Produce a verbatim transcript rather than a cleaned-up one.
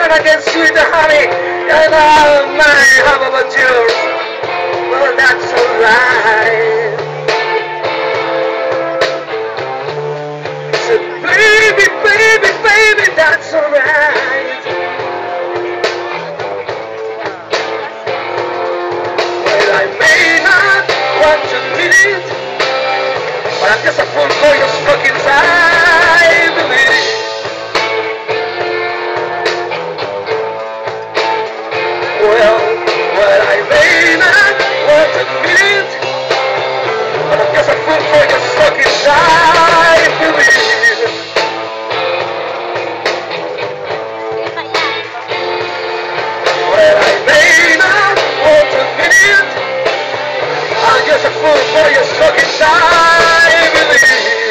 and I get sweet honey, and I might have about yours. Well, that's alright. So baby, baby, baby, that's alright. Well, I may not want to meet, but I'm just a fool for your fucking side, believe. Well, well, I may not want to meet, but I'm just a fool for your fucking side, believe. Well, I may not want to meet, I'm just a fool for your fucking side, believe.